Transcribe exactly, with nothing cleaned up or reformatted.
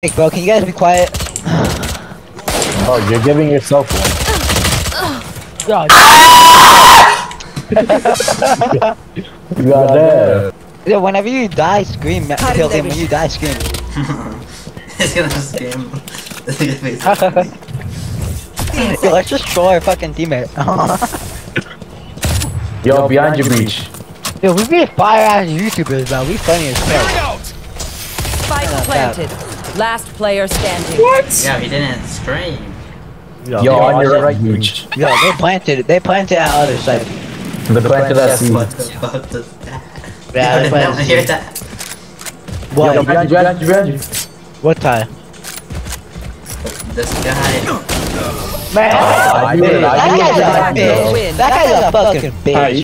Hey, bro, can you guys be quiet? Oh, you're giving yourself one. God. You got that. Yeah, whenever you die, scream. Kill him when you die, scream. He's gonna scream. Yo, let's just troll our fucking teammate. Yo, behind your breach. Yo, we be fire ass YouTubers, bro. We funny as fuck. Spike planted. Last player standing. What? Yeah, he didn't scream. Yo, Yo on your right breach. Yo, they planted it. They planted at other side. They planted that seed. What the fuck does that? Yeah, I they didn't planted hear seed. that. What? Yo, behind you, behind you, behind you. What time? This guy. Man, I knew it, I that knew it. guy's a bitch. That guy's a fucking bitch.